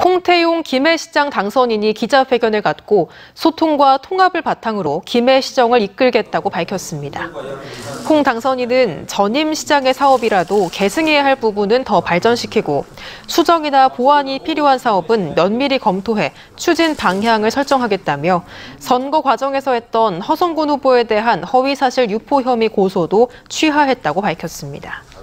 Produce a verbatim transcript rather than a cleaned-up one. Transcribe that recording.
홍태용 김해시장 당선인이 기자회견을 갖고 소통과 통합을 바탕으로 김해시정을 이끌겠다고 밝혔습니다. 홍 당선인은 전임 시장의 사업이라도 계승해야 할 부분은 더 발전시키고 수정이나 보완이 필요한 사업은 면밀히 검토해 추진 방향을 설정하겠다며 선거 과정에서 했던 허성군 후보에 대한 허위사실 유포 혐의 고소도 취하했다고 밝혔습니다.